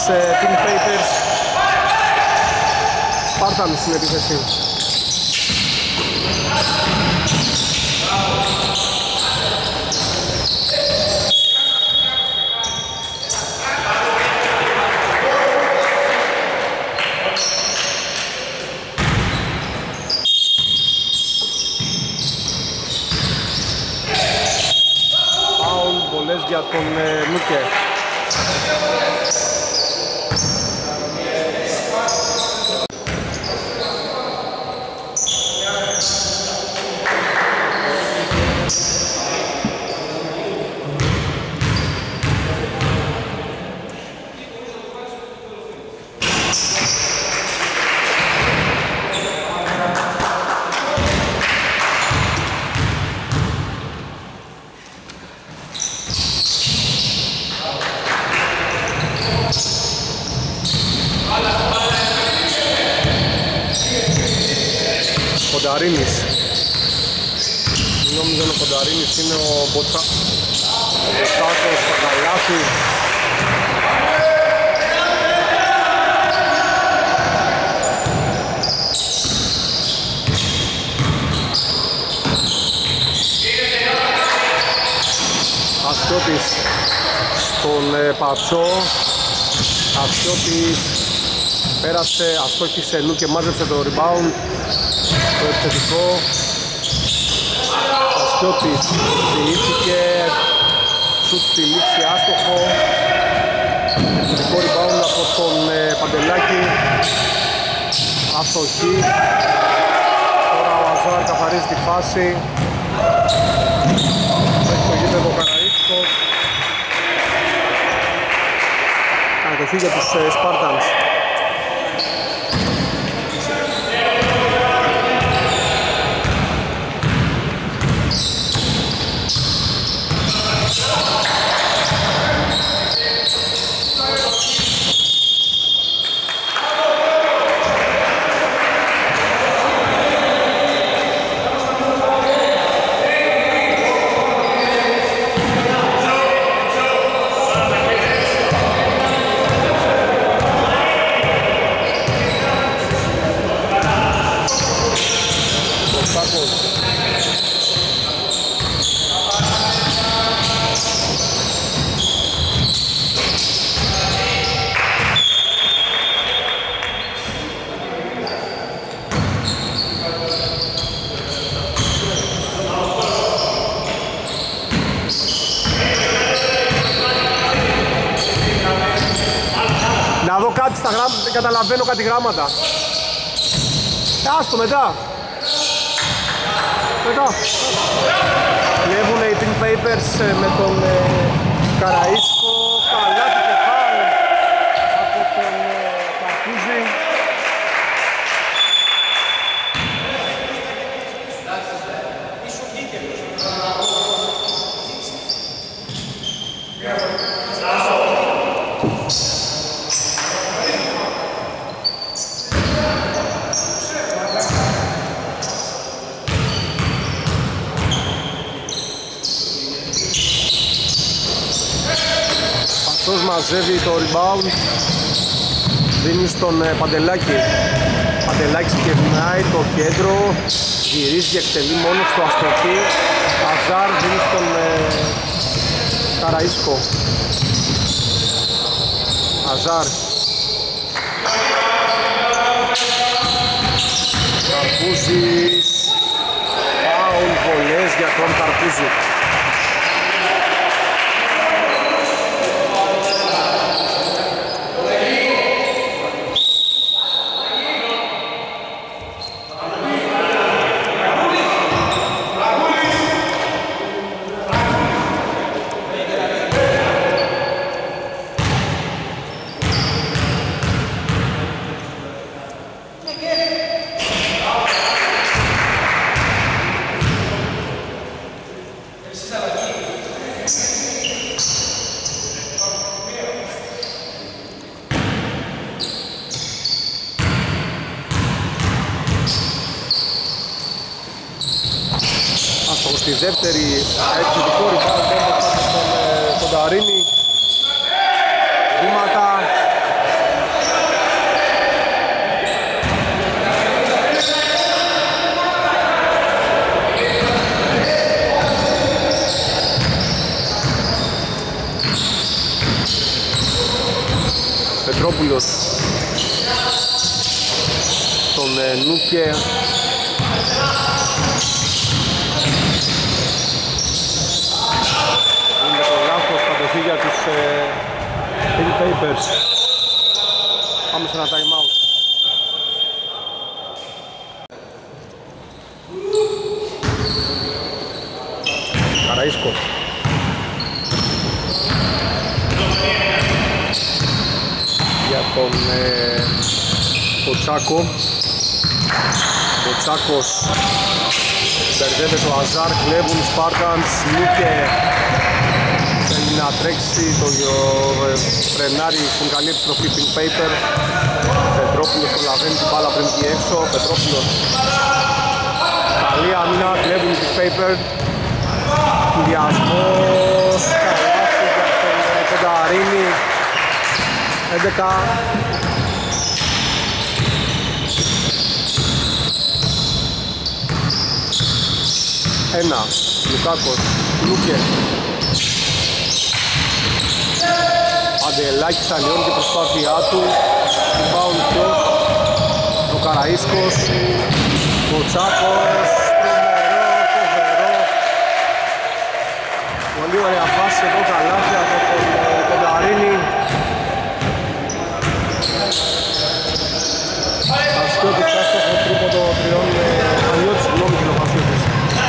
Pink Papers. Spartans στην επίθεση. Για τον Νούκε. Κονταρίνης. Νόμιζα ο Κονταρίνης είναι ο Μποτσάκος Πακαλάθη. Αστιώτης στον Πατσό. Αστιώτης πέρασε, αστόχησε Νου και μάζεψε το rebound. Το επιθετικό. Αστιώτης διήθηκε. Σουτ στη λήξη, άστοχο. Επιθετικό rebound από τον Παντελάκη. Αστοχή. Τώρα ο Αζάρ καθαρίζει τη φάση. Έχει το γήπεδο Καραΐσκος. Κατοχή για τους Spartans. Δεν καταλαβαίνω κάτι γράμματα. Άστο μετά. Κλέβουν οι Pink Papers με τον Καραΐσκο. Καλά του κεφάλι από τον Καρπούζη. Μαζεύει το rebound, δίνει στον Παντελάκη. Παντελάκης ξεκινάει το κέντρο, γυρίζει και εκτελεί μόνο στο αστοχή. Αζάρ δίνει στον Καραΐσκο. Αζάρ. Καρπούζης. Φάουλ, βολές για τον Καρπούζη. Στη δεύτερη επιθετικό rebound από τον Κονταρίνη. Βήματα Πετρόπουλος τον Νούκε. Είναι το λάθος κατοχή για τους Pink Papers. Πάμε σε ένα time out. Καραΐσκος. Για τον Ποτσάκο. Ποτσάκος μπερδεύεται το Αζάρ, κλέβουν οι Spartans. Νίκε θέλει να τρέξει, το φρενάρι στην καλή επιστροφή Pink Paper. Πετρόπουλος προλαβαίνει την μπάλα πριν βγει έξω. Πετρόπουλος, καλή άμυνα, κλέβουν οι Pink Paper. Κυριασμός, καλάθι για τον Κονταρίνη. 11. Ένα, Λουκάκος, Λούκε. Παντελάκης αλλοιώνει την προσπάθειά του. Rebound ποιος, ο Καραΐσκος, ο Τσάκος. Φοβερό. Πολύ ωραία φάση εδώ, καλάθι από τον Κονταρίνη. Ασκιώτη φτάσει από τρίποντο τριών, Ανιώτης, συγγνώμη και ο Πασίωτης.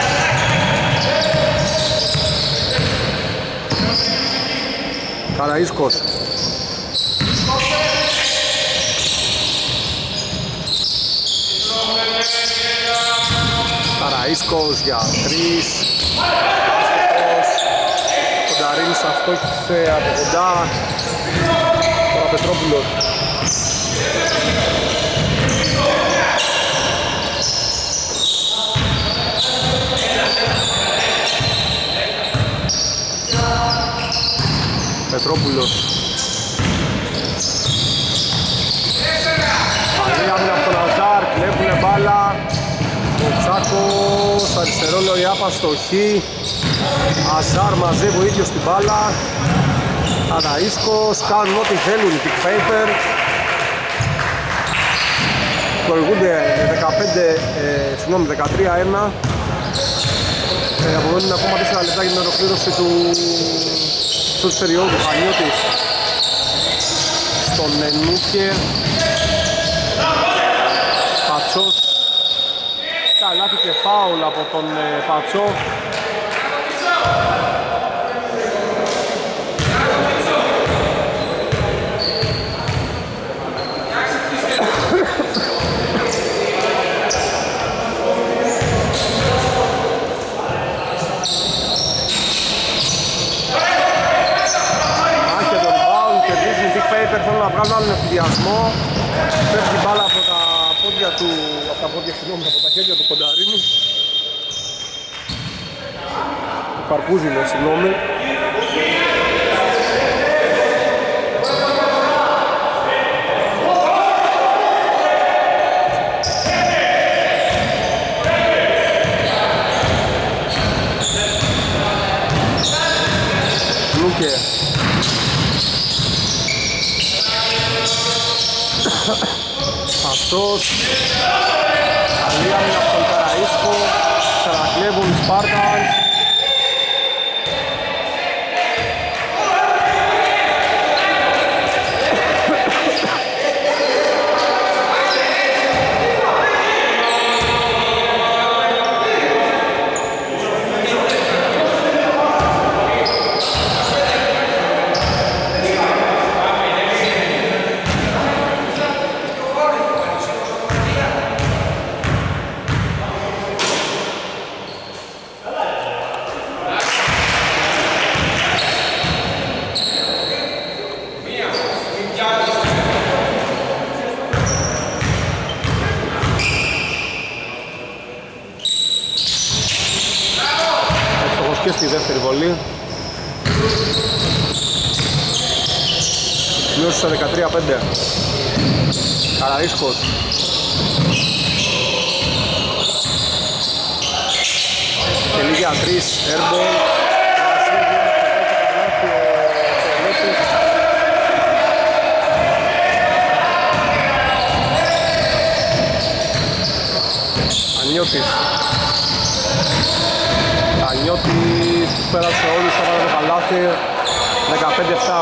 Καραΐσκος. Καραΐσκος για 3. Κονταρίνης αστόχησε από κοντά. Τώρα Πετρόπουλος. Πετρόπουλος. Καλή άμυνα από τον Αζάρ, κλέβουνε μπάλα. Ο Τσάκος, αριστερό Λοριάπα στο χ. Αζάρ μαζεύει ο ίδιος την μπάλα. Καραΐσκος, κάνουν ό,τι θέλουν οι Pink Paper. Προηγούνται 13-1. Από εδώ είναι ακόμα 4 λεπτά για την ολοκλήρωση του στους περιόδου. Πανιώτης στον Νούκε. Πατσός. Καλάθι και φάουλ από τον Πατσό. Θέλουν να βγάλουν άλλον ευθυδιασμό. Φεύγει η μπάλα από τα πόδια του, από τα χέρια του Κονταρίνου. Του Καρπούζινο, συγγνώμη. Λούκε. Πασός. Καλή άμυνα από τον Καραΐσκο. Ξανακλέβουν οι Spartans. Και στη δεύτερη βολή. Μείωση στα 13-5. Καραΐσκος. Τελεί για 3. Airball. Πανιώτης. Πανιώτης πέρασε όλους, θα βάλε το καλάθι. 15-7.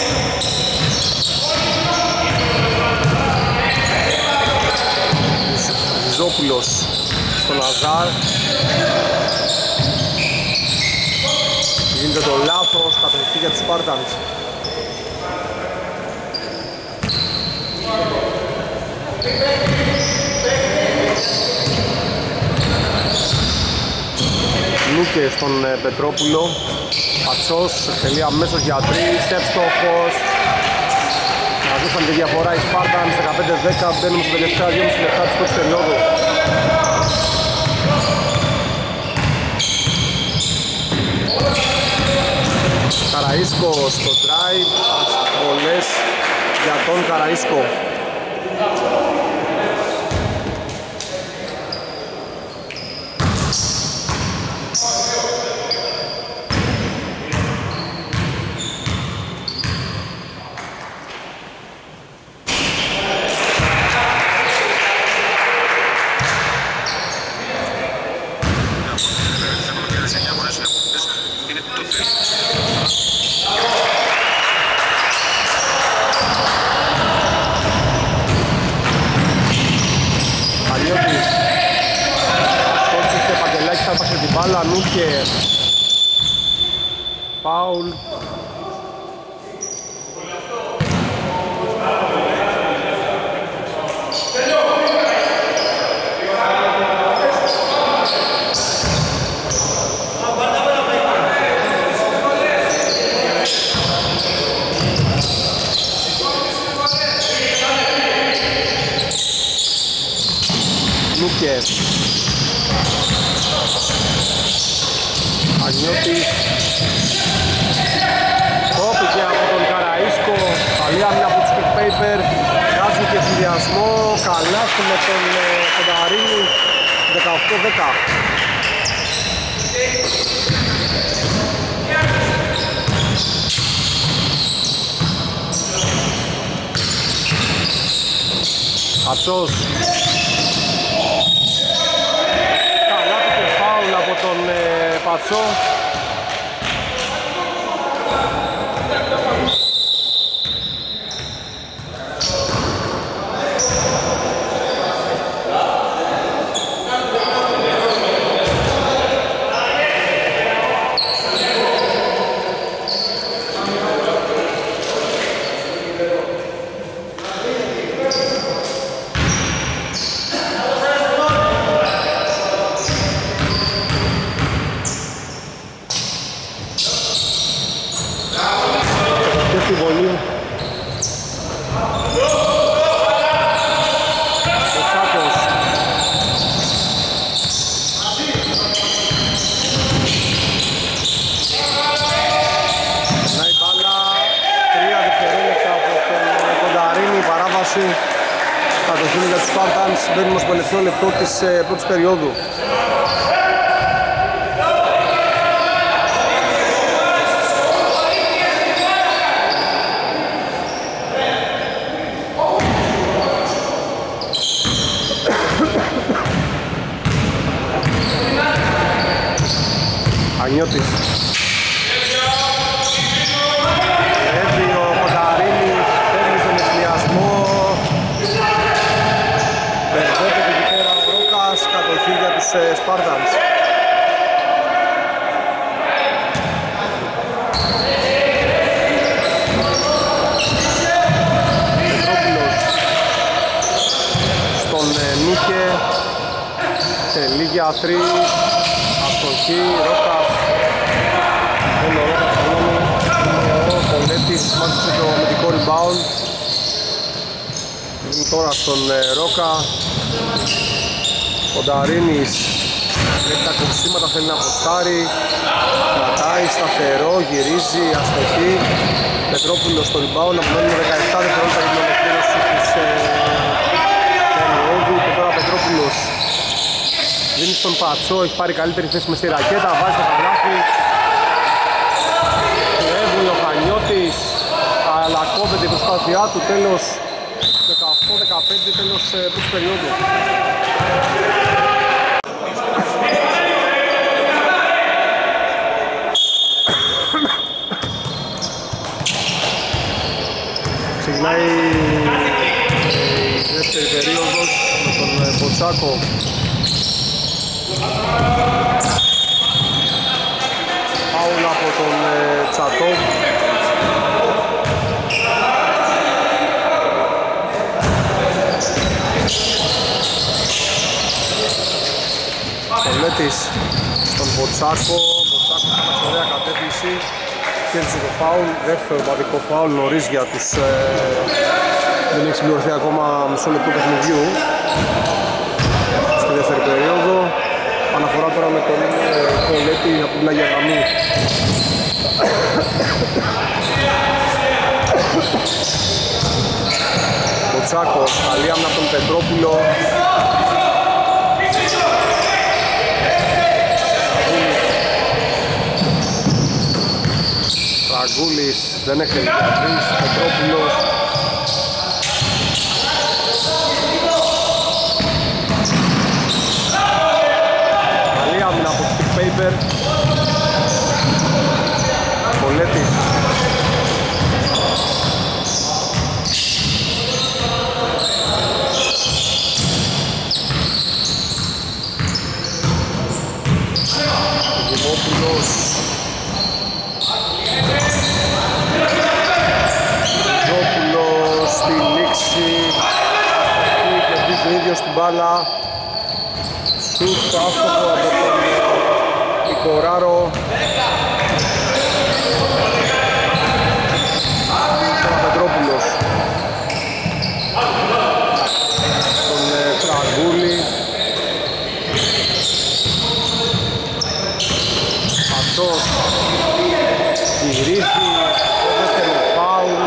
Ζόπουλος στον Αζάρ. Γίνεται το λάθος, κατευθυντή για τους Spartans. Νούκε στον Πετρόπουλο. Πατσός, εκτελεί αμέσως για 3, εύστοχος. Μαζούσαν τη διαφορά οι Spartans, 15-10, μπαίνουμε στα τελευταία 2,5 λεπτά της πρώτης περίοδου. Καραΐσκο στο drive, βολές για τον Καραΐσκο. Νούκε, φάουλ. Νούκε. Πανιώτης. Κόπηκε από τον Καραΐσκο. Καλή άμυνα από τους Pick Paper. Βγάζουν και συνδυασμό. Καλάθι με τον Κονταρίνη. 18-10. Ατσός. Καλάθι και φάουλ από τον Πατσό. Κατοχήν για τους Spartans, μπαίνουμε στο τελευταίο λεπτό της πρώτης περίοδου. Πανιώτης. Κατοχή για τους Spartans. Πετρόπουλος στον Νούκε. Τελεί για 3. Αστοχή. Ρόκας. Ο Πολέτης μάθησε το αμυντικό rebound. Τώρα στον Ρόκα. Ο Νταρίνης βλέπει τα κοψίματα, θέλει να αποστάρει. Κρατάει σταθερό, γυρίζει, αστοχή. Πετρόπουλος στο rebound, απομένουν 17 δευτερόλεπτα για την ολοκλήρωση της περίοδου. Και τώρα Πετρόπουλος δίνει στον Πατσό, έχει πάρει καλύτερη θέση μες στη ρακέτα, βάζει το καλάθι. Έβγαλε ο Πανιώτης, αλλά κόβεται η προσπάθειά του, τέλος 18-15, τέλος πρώτης περίοδου. Μπουτσάκο. Φάουλ από τον Τσατόβ. Πολέτης στον Μποτσάκο. Μποτσάκο κάνει ωραία κατεύθυνση. Κέρδισε το φάουλ, δεύτερο βαδικό φάουλ νωρίς για τους... δεν έχει συμπληρωθεί ακόμα μισό λεπτό παιχνιδιού στη δεύτερη περίοδο. Αναφορά τώρα με τον Πολέτη από την Άγια Γραμμή. Μποτσάκος, καλή άμυνα από τον Πετρόπουλο. Τραγκούλης, δεν έχει τελειώσει, Πετρόπουλος. Καλή άμυνα από το Paper. Πολέτης. Δημόπουλος. Δημόπουλος στη λήξη. Κερδίζει ο ίδιος την μπάλα. Σουτ άστοχο από τον Νικοράρο. Τώρα Πετρόπουλος. Τον Φραγκούλη. Αυτός γυρίζει. Το δεύτερο φάουλ.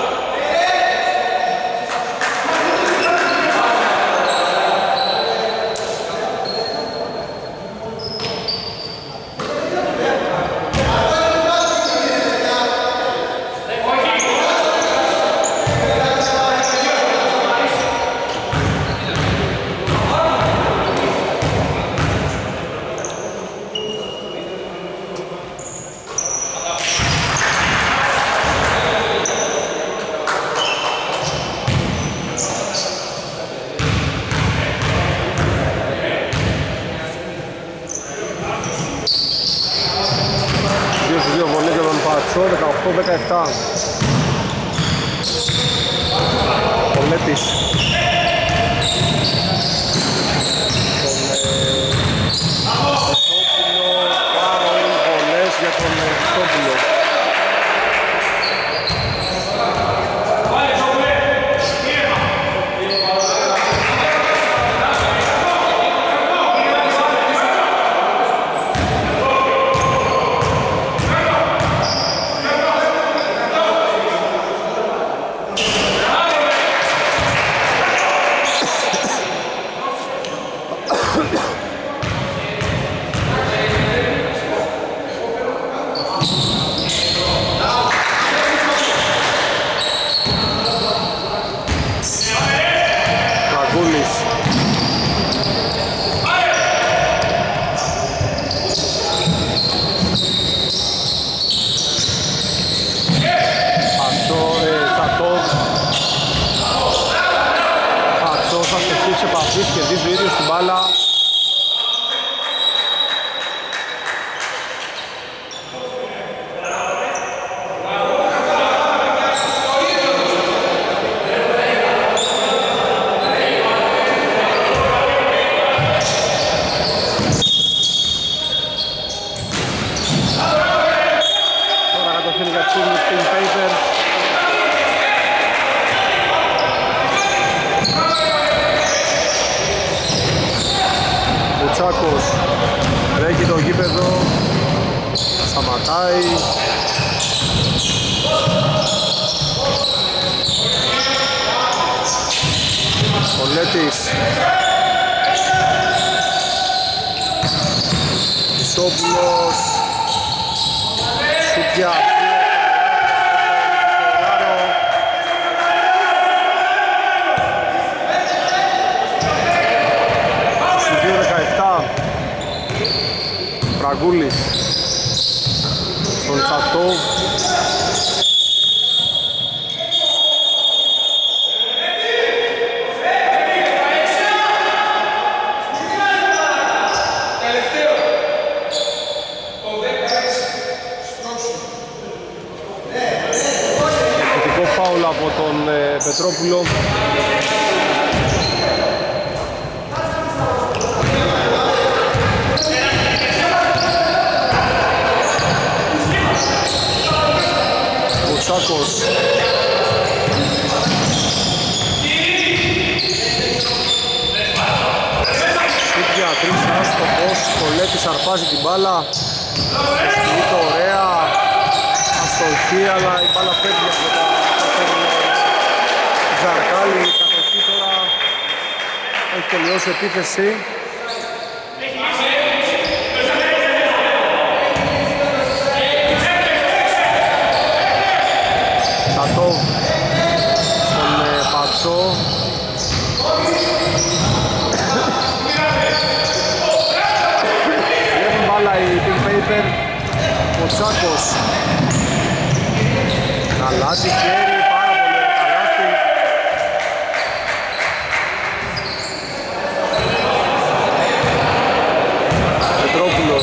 Πατσό, 18-17. Πολέτης. Τον Χριστόπουλο, φάουλ, βολές για τον Χριστόπουλο. Κερδίζει ο ίδιος την μπάλα. Τώρα κατοχύνει για την Paper. Μπουτσάκος τρέχει το γήπεδο, σταματάει. Πολέτης. Ισόπουλος. Σουτιά. Φραγκούλης στον Τσατόβ. Πετρόπουλο. Κουτσάκος. Σούτια, τρεις άστοχος, Κολέτης αρπάζει την μπάλα. Ασκηείται ωραία, αστοχή, αλλά η μπάλα φεύγει από τον Ζαρκάλη. Η κατοχή τώρα έχει τελειώσει επίθεση. Σατόβ στον Πατσό. Βλέπουν μπάλα η Pink Paper. Ο Τσάκος. Καλάτι χέρι, πάρα πολύ καλάτι. Πετρόπουλος.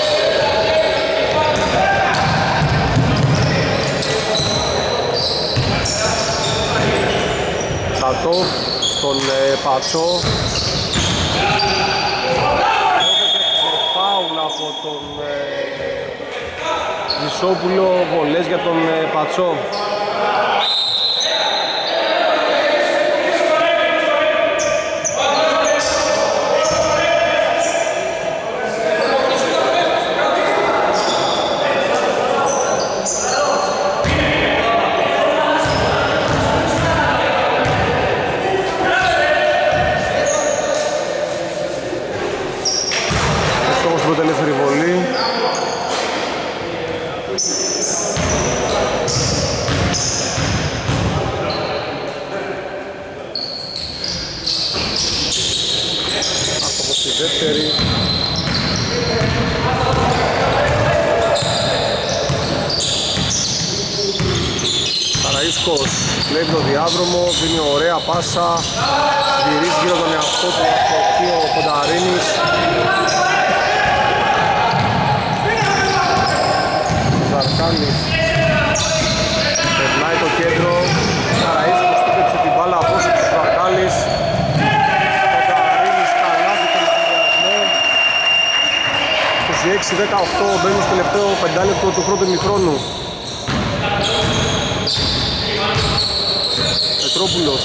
Σατόβ στον Πατσό. Φάουλ από τον Ζησόπουλο, βολές για τον Πατσό. Καραΐσκος κλέβει το διάδρομο, δίνει ωραία πάσα, γυρίζει γύρω τον εαυτό του από εκεί ο Κονταρίνης. Ζαρκάνης περνάει το κέντρο, Καραΐσκος τύπεψε την μπάλα από όσο του Ζαρκάλης. Κονταρίνης καλάβει τον συνδυασμό. 26-18 μπαίνουν στο τελευταίο πεντάλεπτο του πρώτου ημιχρόνου. Πετρόπουλος.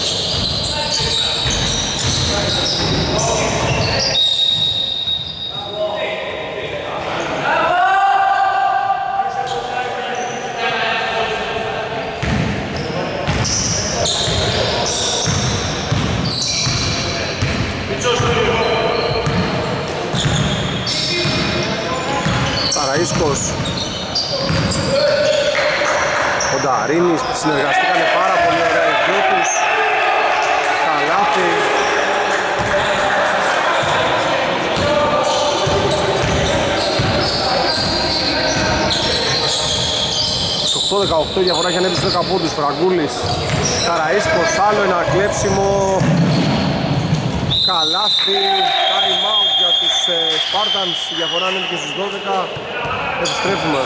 Καραΐσκος. Ο Νταρίνης συνεργαστήκανε πάρα πολύ ωραία οι δυο τους. Καλάθι. 8-18 η διαφορά έχει ανέβει στους 10 πόντους. Φραγκούλης. Καραΐσκος, άλλο ένα κλέψιμο. Καλάθι. Time out για τους Spartans. Η διαφορά ανέβηκε στους 12. Επιστρέφουμε.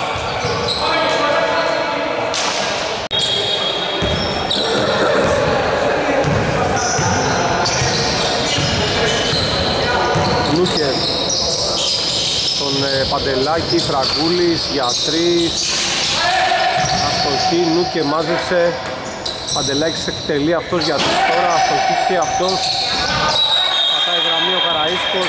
Νούκε τον Παντελάκη, Φραγκούλης για 3. Αστοχή, Νούκε μάζεψε. Παντελάκης εκτελεί αυτός για 3 τώρα. Αστοχή και αυτός. Πατάει γραμμή ο Καραΐσκος.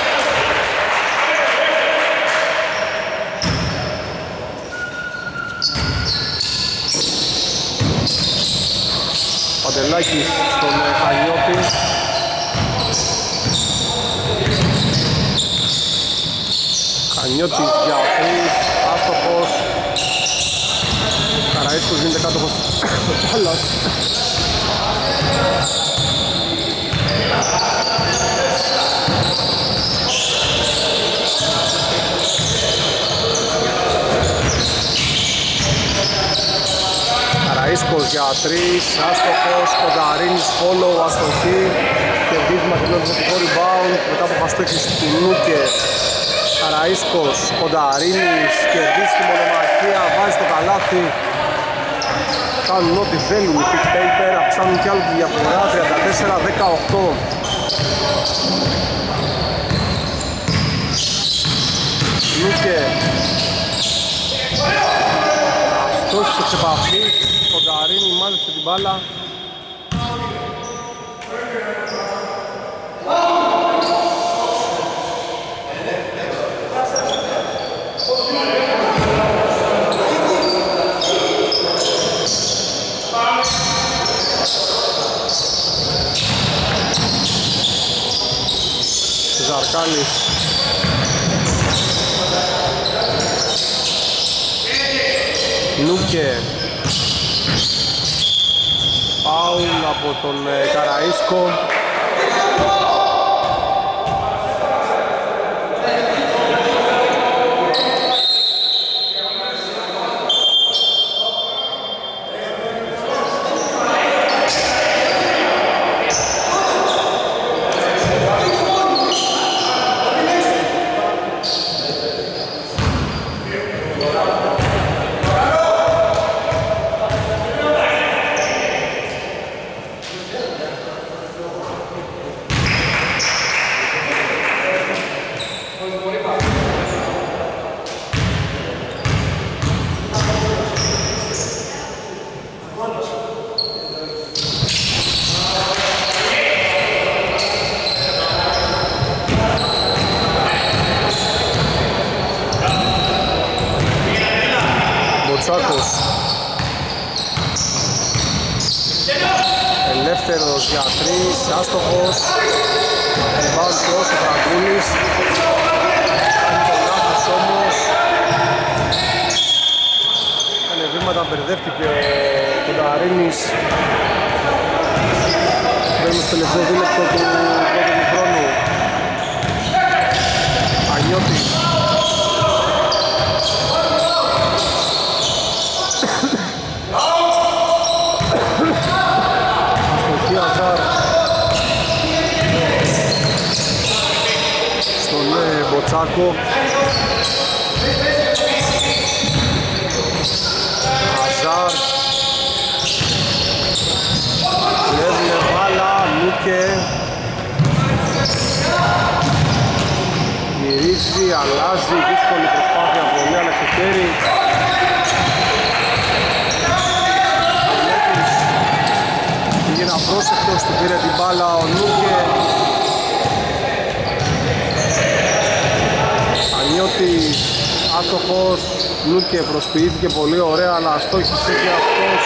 Παντελάκης στον Χανιώτη. Χανιώτης για 3, άστοχος. Καραΐσκος γίνεται κάτοχος μπάλας. Καραΐσκος για 3, άστοχος. Κονταρίνης, follow, αστοχή. Και δίδυμα και το rebound μετά από παστόχηση του Νούκε. Καραΐσκος, Κονταρίνης, κερδίζει τη μονομαχία, βάζει το καλάθι. κάνουν ό,τι θέλουν οι Pick Paper, αυξάνουν κι άλλο τη διαφορά, 34-18. Λούκε αστόχησε εξ επαφής, Κονταρίνη μάλιστα την μπάλα. Ζαρκάλης Νούκε, φάουλ από τον Καραΐσκο. Ελεύθερος για τρεις, άστοχος. Rebound και όσο Φραγκούλης. Κάνει το λάθος όμως. Έκανε βήματα, μπερδεύτηκε ο Κονταρίνης. Μπαίνουμε στο τελευταίο δίλεπτο του πρώτου του χρόνου. Πανιώτης. Στον Μποτσάκο. Αζάρ. Λέβνε μπάλα, Λούκε. Γυρίζει, αλλάζει, δύσκολη προσπάθεια, πολύ αλλά στο χέρι. Πήγαινε απρόσεκτος, του πήρε την μπάλα ο Λούκε. Ανιώτης, άστοχος, Λούκε προσποιήθηκε πολύ ωραία, αλλά αστόχησε και αυτός.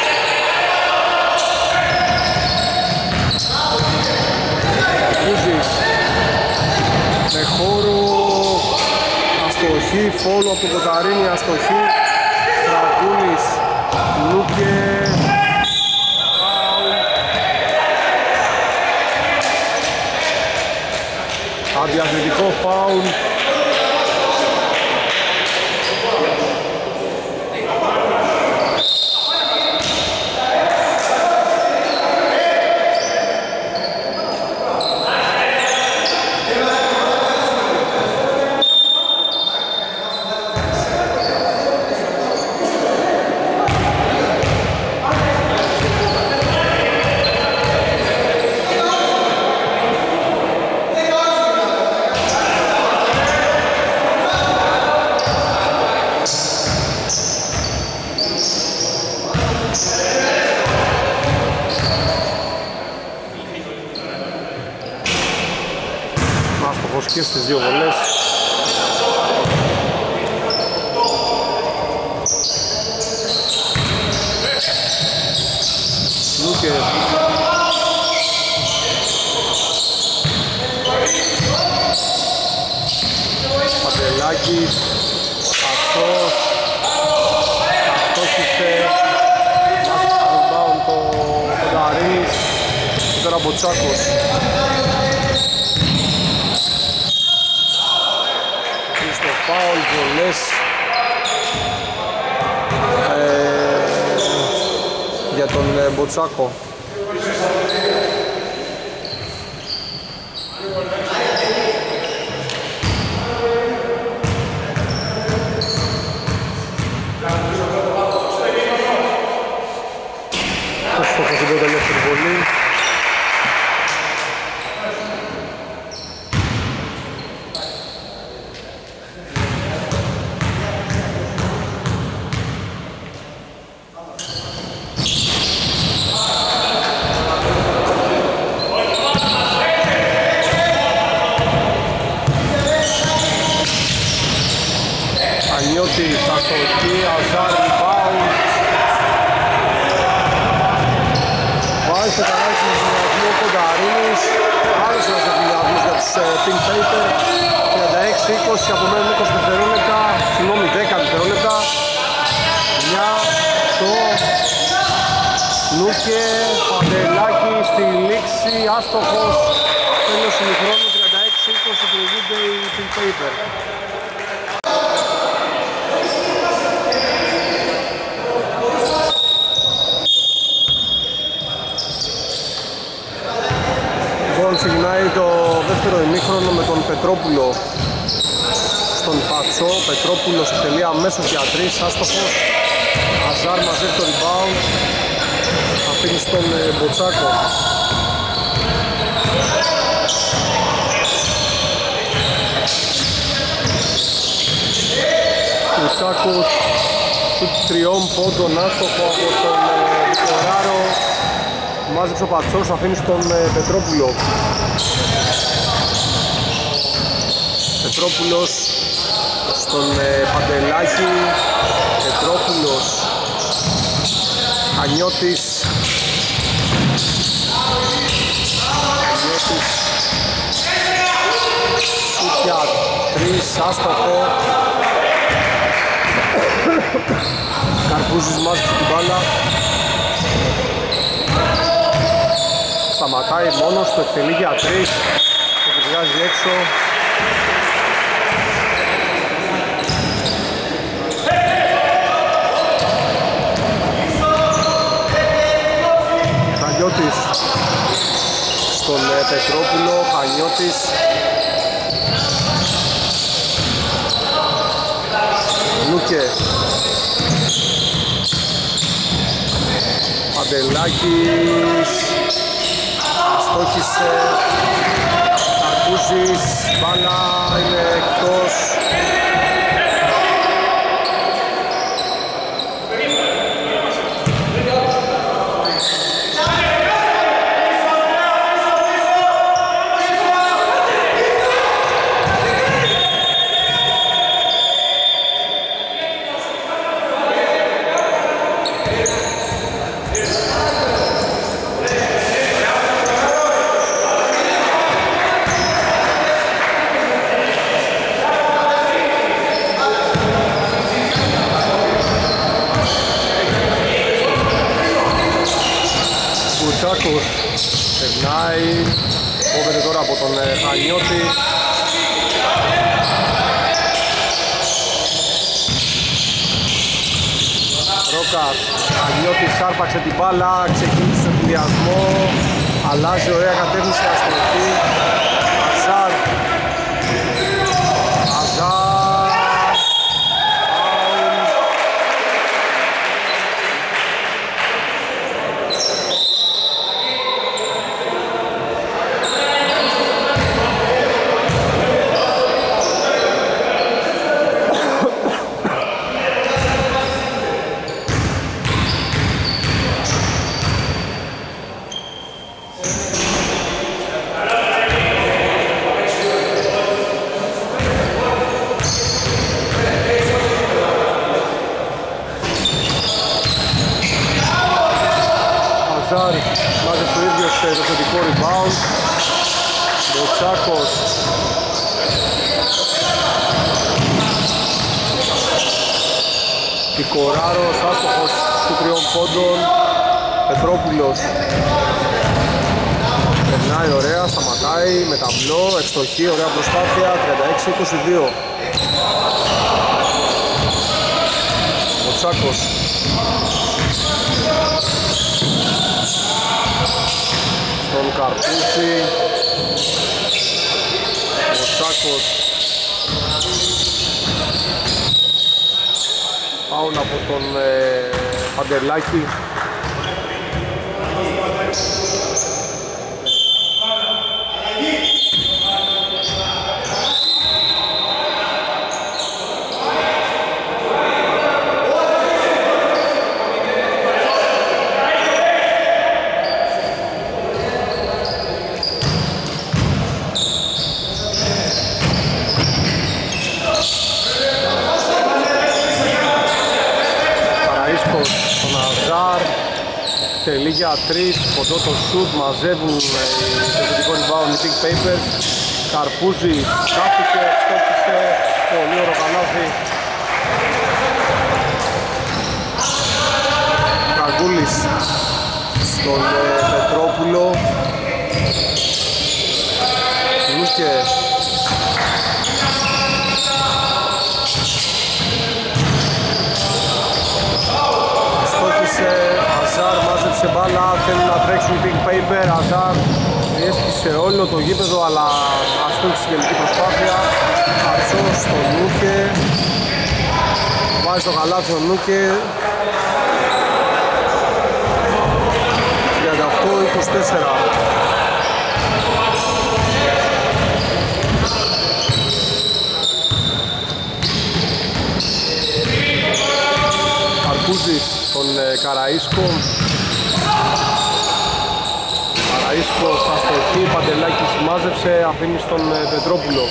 Κούζης, με χώρο, αστοχή, φόλο από τον Κονταρίνη, αστοχή. Φραγκούλης, Λούκε. Αντιαθλητικό φάουλ. Και στις δύο βολές. Λούκε. Παντελάκης. Αυτός. Αστόχησε. Βάζει το rebound το Κονταρίνης. Και τώρα Μποτσάκος. Φάουλ, βολές για τον Μποτσάκο. Κονταρίνης, άλλος ένας εφηλιασμός για τους Pink Paper. 36-20, απομένουν 20 δευτερόλεπτα, συγγνώμη 10 δευτερόλεπτα. Για το Νούκε, Παντελάκη στη λήξη, άστοχος, τέλος ημιχρόνου, 36-20, προηγούνται οι Pink Paper. Ξεκινάει το δεύτερο ημίχρονο με τον Πετρόπουλο στον Πατσό. Πετρόπουλος εκτελεί αμέσως για 3, άστοχος. Αζάρ μαζεύει το rebound, αφήνει στον Μποτσάκο. Μποτσάκος του 3 πόντων, άστοχο από τον Κοράρο. Μάζεψε ο Πατσός, αφήνει στον Πετρόπουλο. Πετρόπουλος στον Παντελάκη. Πετρόπουλος, Ανιώτης. Σούτια 3, άστοχο. Καρπούζης μάζεψε την μπάλα. Σταματάει μόνος του, εκτελεί για 3, το βγάζει έξω. Χανιώτης στον Πετρόπουλο, Χανιώτης. Νούκε. Παντελάκης. Αστόχησε, Καρπούζης, μπάλα είναι εκτός. Περνάει, κόβεται τώρα από τον Χανιώτη. Ρόκας, Χανιώτης άρπαξε την μπάλα, ξεκίνησε τον εφηδιασμό, αλλάζει ωραία κατεύθυνση αστροφή. Αζάρ. Μάζεψε το ίδιο σε το θετικό rebound. Μποτσάκος. Πικοράρος, άστοχος του 3 πόντων. Πετρόπουλος. Περνάει ωραία, σταματάει με ταμπλό, ευστοχή, ωραία προσπάθεια, 36-22. Μποτσάκος. Τον Καρπούση. Μποτσάκος. Φάουλ από τον Παντελάκη. Στον Αζάρ. για 3, κοντό το shoot, μαζεύουν το επιθετικό rebound οι Pink Papers. Καρπούζης χάθηκε, στόχισε, πολύ ωραίο καλάθι. Καγκούλης στον Πετρόπουλο. Λούκε. Στόχισε, Αζάρ μάζεψε μπάλα, θέλουν να τρέξουν οι Pink Paper. Αζάρ έσκησε όλο το γήπεδο, αλλά αστόχισε στην τελική προσπάθεια. Ατσός στο Λούκε. Βάζει το καλάθι ο Λούκε. 38-24. Καρπούζης στον Καραΐσκο. Καραΐσκος στα στοχή, Παντελάκης μάζεψε, αφήνει στον Πετρόπουλο.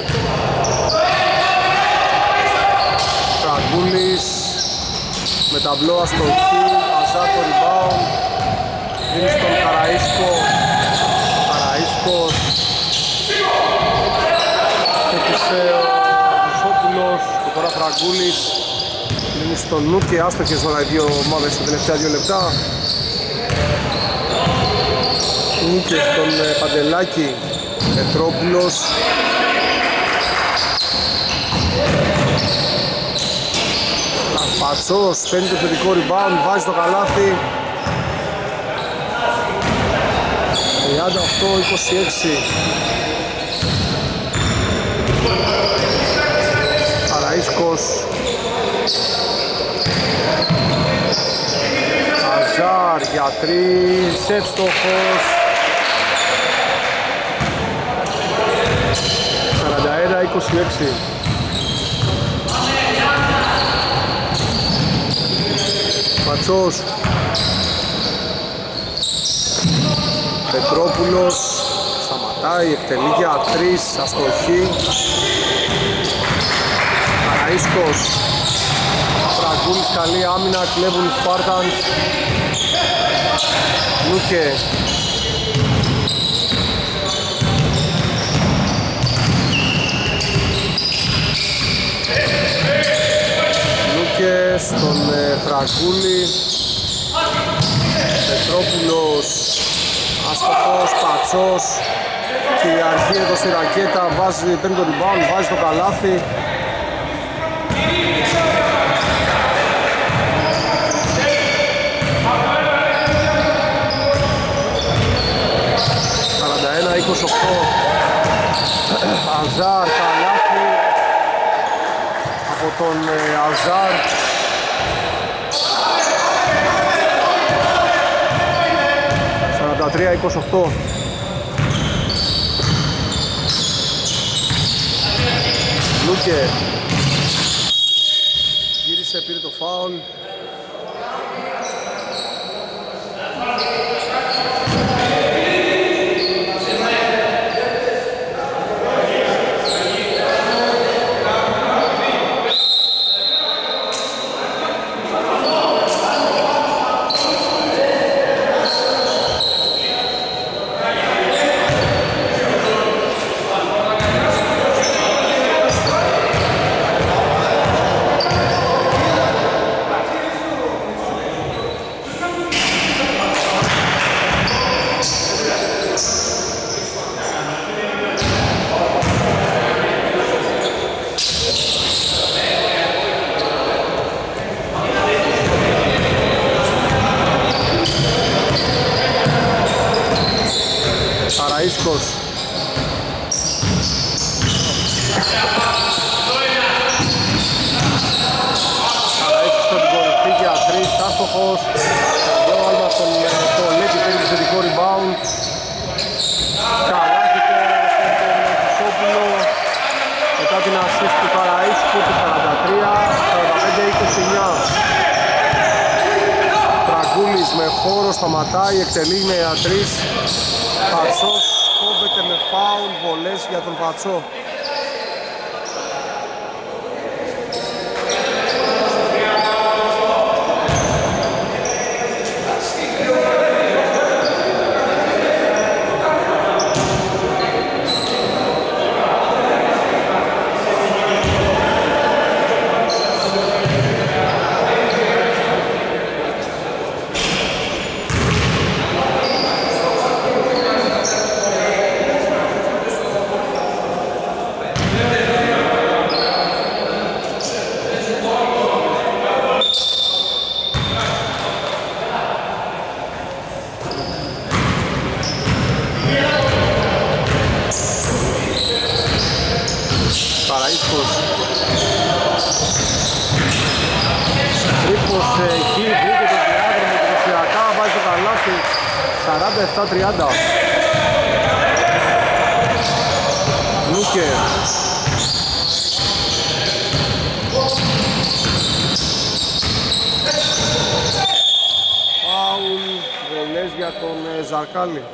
Φραγκούλης με ταμπλό αστοχή, Αζάρ το rebound, δίνει στον Καραΐσκο. Καραΐσκος έκτισε ο Βουσόπουλος, και τώρα Φραγκούλης δίνει στον Νούκε, άστοχες τώρα οι δύο ομάδες στα τελευταία 2 λεπτά. Νούκε στον Παντελάκη, Πετρόπουλος. Πατσός παίρνει το θετικό rebound, βάζει το καλάθι. 38-26. Καραΐσκος. Αζάρ για 3, εύστοχος. 41-26. Πατσός. Πετρόπουλος σταματάει, εκτελεί για 3, αστοχή. Καραΐσκος. Φραγκούλης, καλή άμυνα, κλέβουν οι Spartans. Λούκε. Λούκε στον Φραγκούλη. Πετρόπουλος. Αστοχός, Πατσός. Κυριαρχεί εδώ στη ρακέτα, παίρνει το rebound, βάζει το καλάθι. Αζάρ, καλάθι από τον Αζάρ. Σαράντα 28. Λούκε γύρισε, πήρε το φάουλ. Καραΐσκος. Καραΐσκος στον κορυφή για 3, άστοχος. Εδώ βάλουμε τον Λέκη, παίρνει το θετικό rebound. Καλάθι τώρα στον Βουσόπουλο. Μετά την assist του Καραΐσκου, του 43-45-29. Φραγκούλης με χώρο, σταματάει, εκτελεί με 3. Πατσός κόβεται με φάουλ, βολές για τον Πατσό. Καραΐσκος. Τρίπος εκεί, βρήκε το διάδρομο εντυπωσιακά, βάζει το καλάθι. 47-30. Νούκερ. Φάουλ, βολές για τον Ζαρκάλη.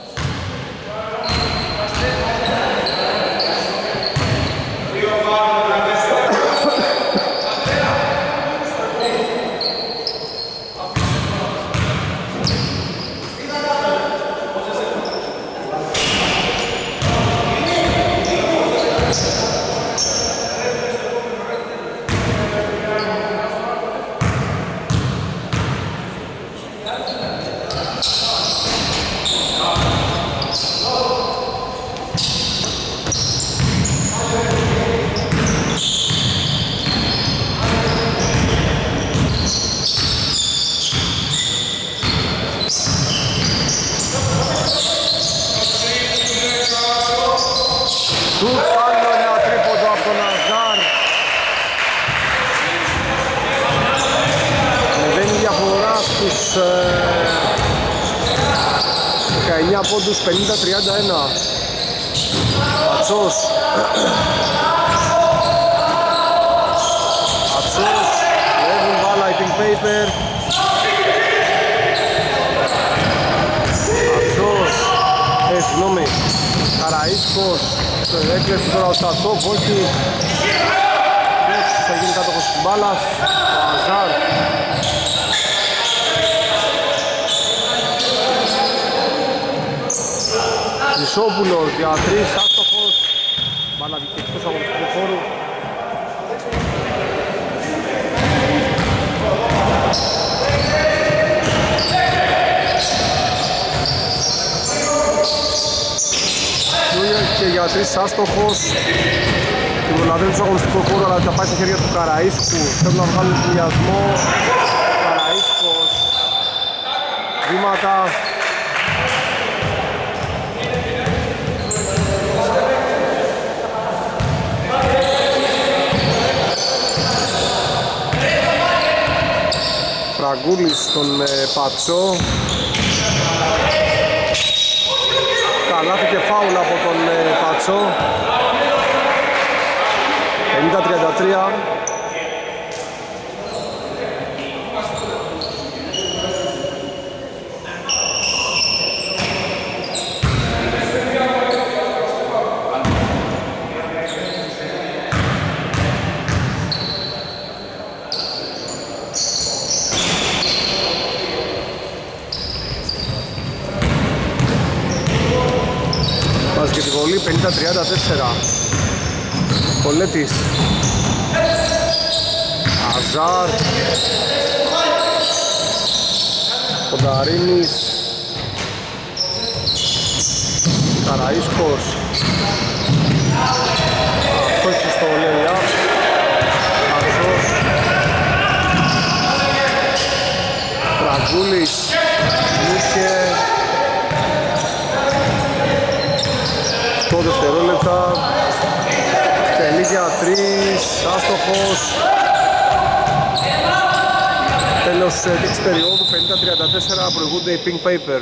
στους 19 πόντους, 50-31. Πατσός. Πατσός, λέβουν μπάλα η Pink Paper. Πατσός, συγγνώμη, Καραΐσκος, έκλεψε τώρα ο Στατόφ, όχι. Θα γίνει κάτοχος της μπάλας, ο Αζάρ. Ζησόπουλος για 3, άστοχος. Μπάλα διοικητικός αγωνιστικού χώρου. Και για 3 άστοχος. Την προλαβαίνει του αγωνιστικού χώρου, αλλά θα πάει στα χέρια του Καραΐσκου. Θέλουν να βγάλουν συνδυασμό. Καραΐσκος. Βήματα. Φραγκούλης στον Πατσό. Καλάθι και φάουλ από τον Πατσό. 50-33. Βάζει και τη βολή, 50-34. Κολέτης. Αζάρ. Κονταρίνης. Καραΐσκος. Αυτός στο Λελιά. Ατσός. Φραγκούλης. Νίκε. Το δευτερόλεπτα. Τελεί για 3, άστοχος. Τέλος της περίοδου, 50-34, προηγούνται οι Pink Paper.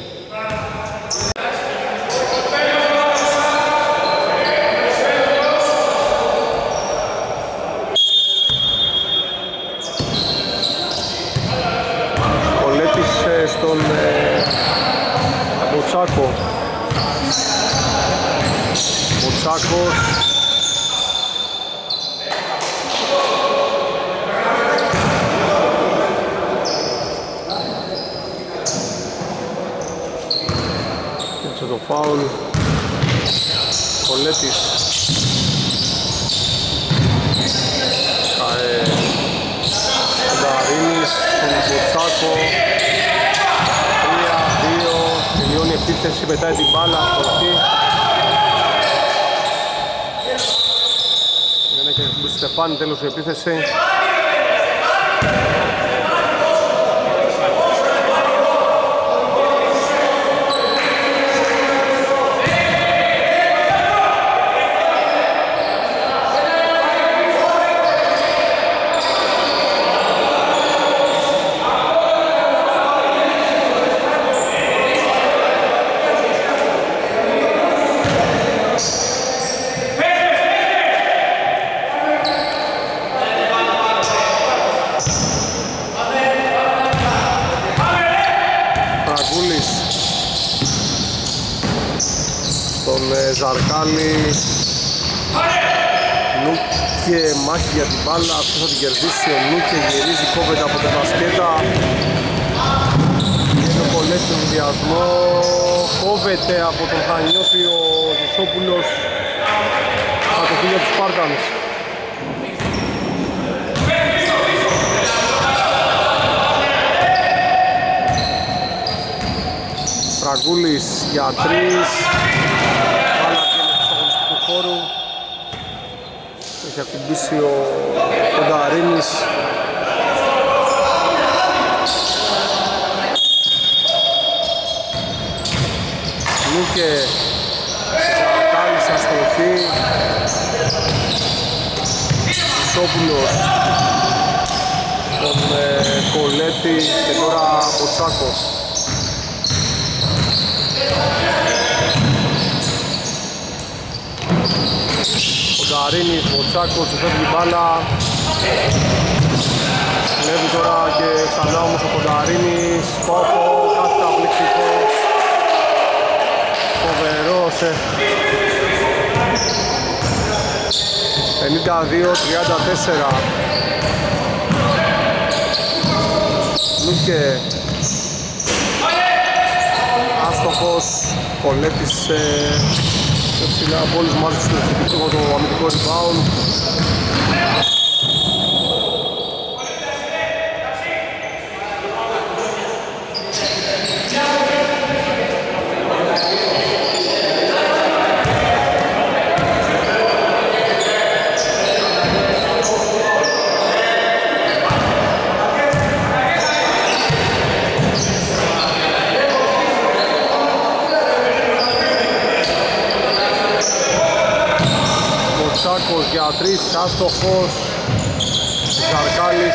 Κολέτης στον Μποτσάκο. Μποτσάκος. Το φάουλ. Κολέτης. Κονταρίνης στον Μποτσάκο. 3-2. Τελειώνει η επίθεση, πετάει την μπάλα αυτή. Είναι και ο Στεφάνη, τέλος η επίθεση. στον Ζαρκάλη. Νούκε μάχη για την μπάλα, αυτός θα την κερδίσει. Ο Νούκε γυρίζει, κόβεται από την μπασκέτα. Είναι πολλές στον διασμό. Κόβεται από τον Χανιώτη ο Ζησόπουλος. Κατοχή για τους Σπάρτανς. Φραγκούλης για 3. Άλλα βγαίνει του αγωνιστικού χώρου. Έχει ακουμπήσει ο Κονταρίνης. Λούκε Ζαρκάλης αστοχή. Ισόπουλος τον Κολέτη και τώρα Ποτσάκος. Κονταρίνης, Ποτσάκος, του φεύγει μπάλα. Βλέπει τώρα και ξανά όμως ο Κονταρίνης. Πόπο, καταπληκτικός. Φοβερός. 52-34. Λούκε. Άστοχος. Κολέτης πιο ψηλά από όλους μάζεψε στο ευθυντικό το αμυντικό rebound. Για 3, άστοχος. Ζαρκάλης.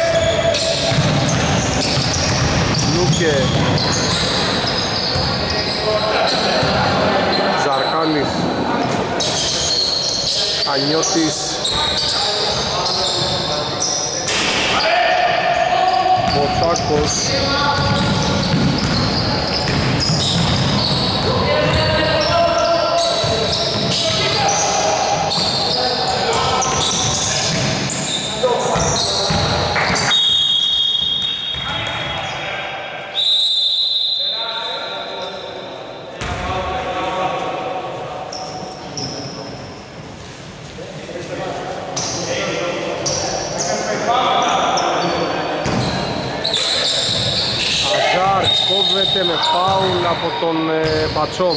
Λούκε. Ζαρκάλης. Χανιώτης. Ποτσάκος. Με φάουλ από τον Πατσό.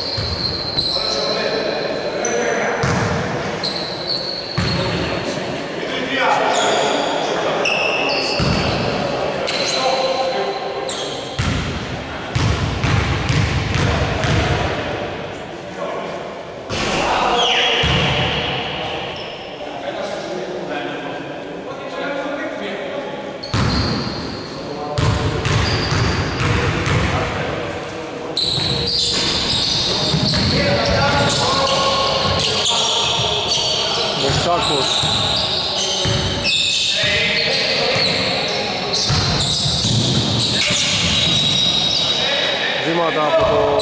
Βήματα από τον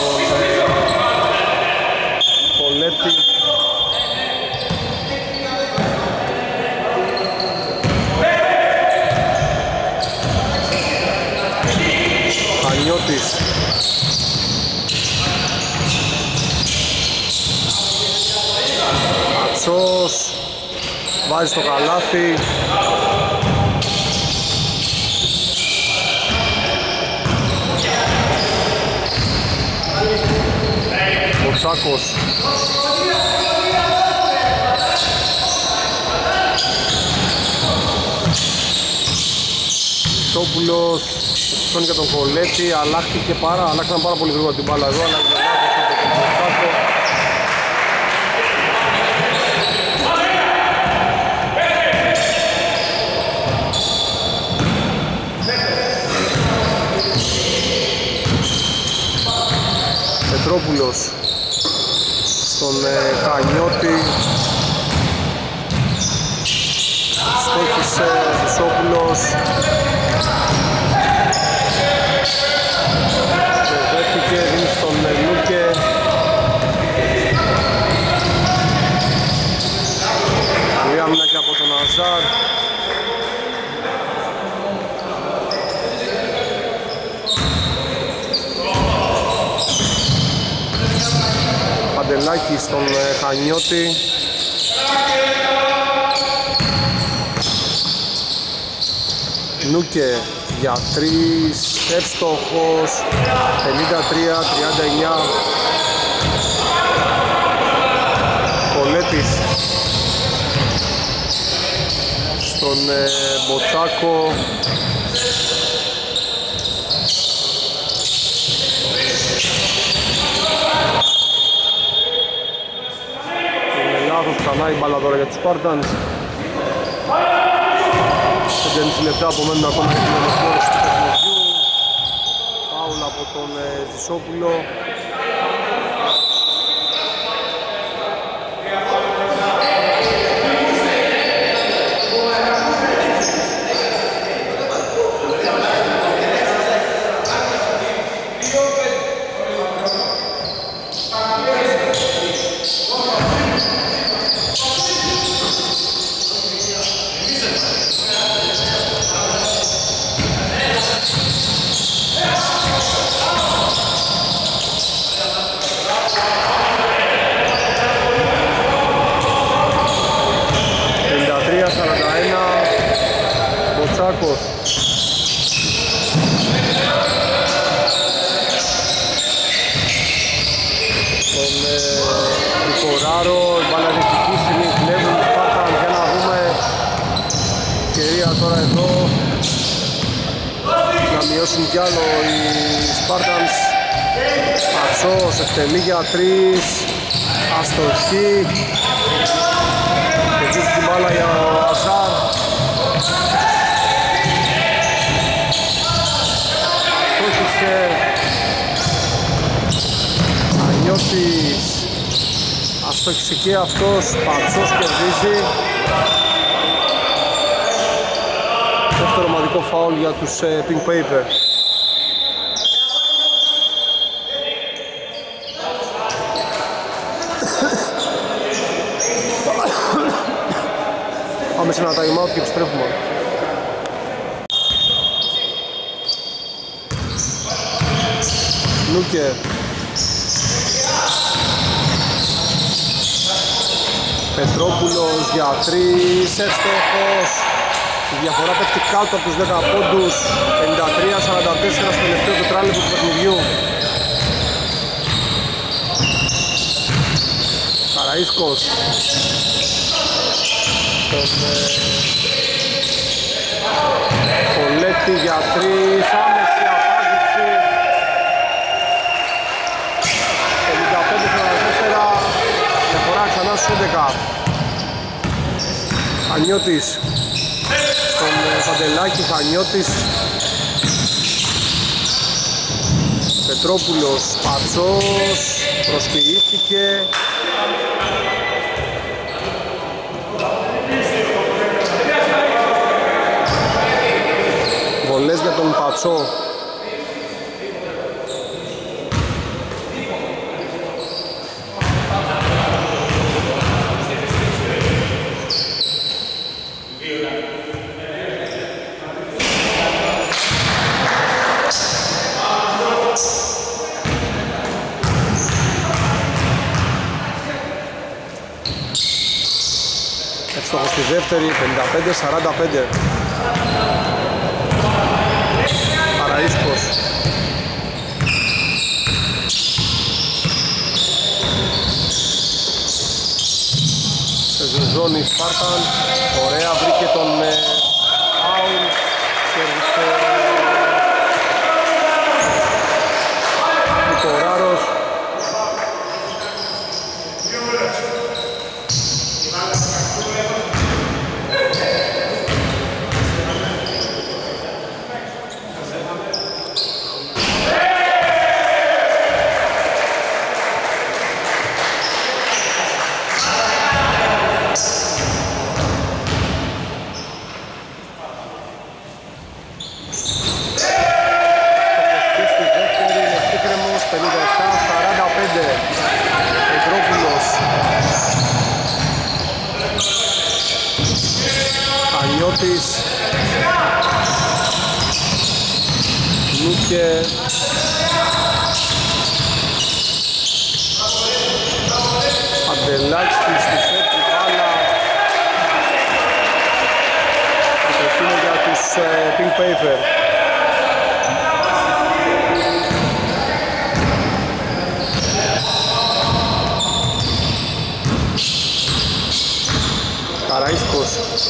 Κολέτη. Χανιώτης. Ατσός. Βάζει στο καλάθι. Ποτσάκος. Ισόπουλος. Σώνει για τον Κολέτη. Αλλάχτηκαν πάρα πολύ γρήγορα την μπάλα εδώ. Αλλά είναι Πετρόπουλος στον Χανιώτη. Στόχισε ο Ζησόπουλος. Και δέχτηκε, δίνει στον Λούκε. στον Χανιώτη. Νούκε για 3, εύστοχος, 53-39. Κολέτης στον Μποτσάκο. Είναι λάθος ξανά η μπάλα τώρα για τους Spartans. 5,5 λεπτά απομένουν ακόμα για την ολοκλήρωση του παιχνιδιού. Φάουλ από τον Ζησόπουλο. Κι άλλο οι Spartans. Πατσός εκτελεί για 3, αστοχή και βρίσκει την μπάλα για ο Αζάρ. Αστόχησε Ανιώτης, αστόχησε και αυτός. Πατσός κερδίζει. Δεύτερο ομαδικό φάουλ για τους Pink Paper. Πάμε σε ένα time out και επιστρέφουμε. Νούκε. Πετρόπουλος για 3, εύστοχος. Η διαφορά πέφτει κάτω από τους 10 πόντους. 53-44 στο τελευταίο τετράλεπτο του παιχνιδιού. Καραΐσκος. Κολέτη για 3, άμεση απάντηση. 55-44, διαφορά ξανά στους 11. Χανιώτης στον Παντελάκη, Χανιώτης. Πετρόπουλος, Πατσός, προσποιήθηκε. Βολές για τον Πατσό. Εύστοχος στη δεύτερη, 55-45. Καραΐσκος. Σε ζώνη Σπάρταν. Ωραία, βρήκε τον Άουν. Κέρδισε Νικοράρος. Νούκε. Παντελάκης στη σέτ η μπάλα. Το είναι για τους Pink Paper. Καραΐσκος.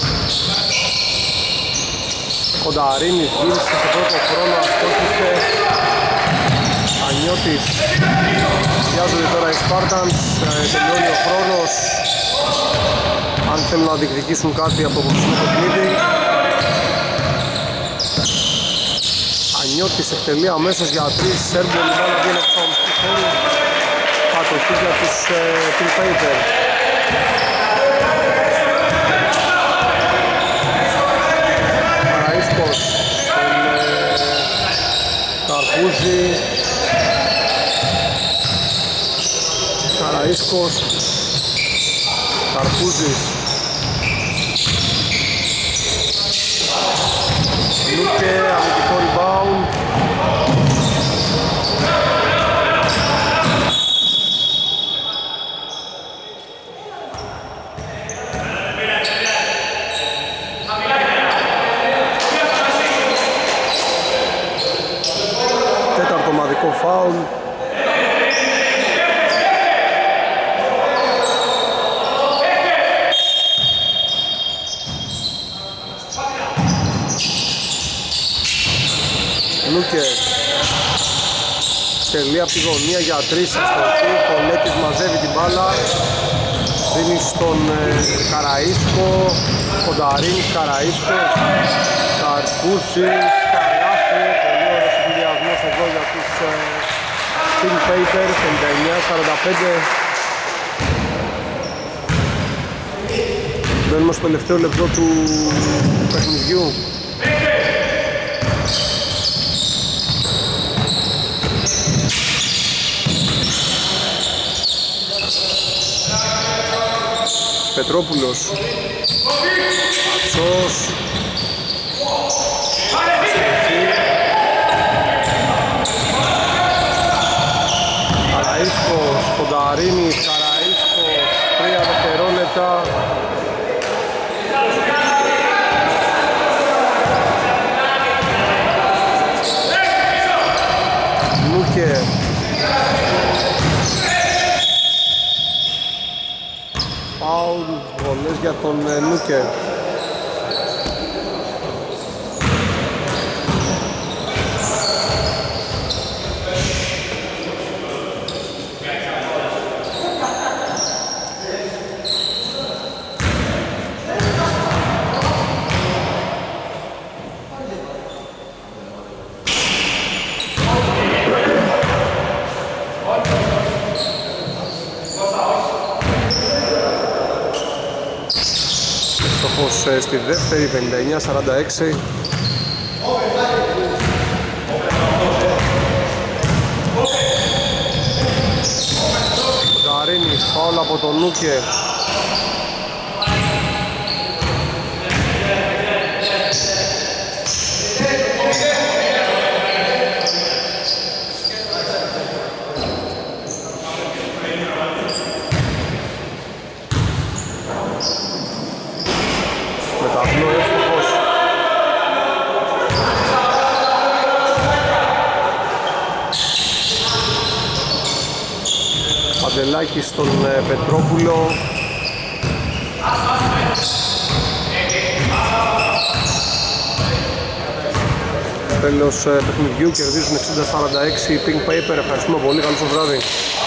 Κονταρίνης γύρισε σε πρώτο χρόνο, αστόχησε. Ανιώτης. Βιάζονται τώρα οι Spartans, τελειώνει ο χρόνος. Αν θέλουν να διεκδικήσουν κάτι από το κοψινό παιχνίδι. Ανιώτης εκτελεί αμέσως για 3, Σέρμπο, η μπάλα βγαίνει από το μισθή χώρου. Κατοχή για τους Pink Paper. Καραΐσκος στον Καρπούζη. Καραΐσκος, Καρπούζης. Λούκε, αμυντικό rebound. Τέταρτο ομαδικό φάουλ. Λούκε τελεί από τη γωνία για 3 αστοχή. Ο Λέτης μαζεύει την μπάλα, δίνει στον Καραΐσκο. Κονταρίνης, Καραΐσκο, Καρπούσης, Καλάθη. Πολύ ωραίος συνδυασμός εδώ για τους Pink Paper. 59-45. Μπαίνουμε στο τελευταίο λεπτό του παιχνιδιού. Πετρόπουλος, Ατσός, Καραΐσκος, Κονταρίνης, Καραΐσκος, 3 δευτερόλεπτα. Λούκε. Φάουλ, βολές για τον Λούκε. Στη δεύτερη 59-46. Κονταρίνης, φάουλ από τον Λούκε. Παντελάκη στον Πετρόπουλο. Τέλος παιχνιδιού, κερδίζουν 60-46 Pink Paper. Ευχαριστούμε πολύ, καλό σας βράδυ.